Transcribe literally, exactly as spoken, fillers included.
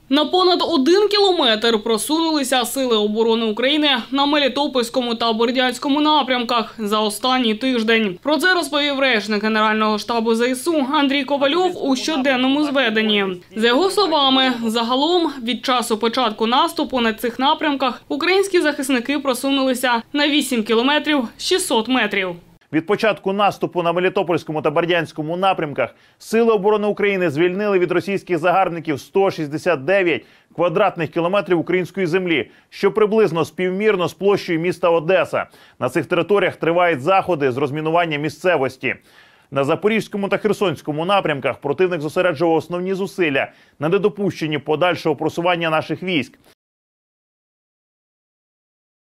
На понад один кілометр просунулися Сили оборони України на Мелітопольському та Бердянському напрямках за останній тиждень. Про це розповів речник Генерального штабу зе ес у Андрій Ковальов у щоденному зведенні. За його словами, загалом від часу початку наступу на цих напрямках українські захисники просунулися на вісім кілометрів шістсот метрів. Від початку наступу на Мелітопольському та Бердянському напрямках Сили оборони України звільнили від російських загарбників сто шістдесят дев'ять квадратних кілометрів української землі, що приблизно співмірно з площею міста Одеса. На цих територіях тривають заходи з розмінування місцевості. На Запорізькому та Херсонському напрямках противник зосереджував основні зусилля на недопущенні подальшого просування наших військ.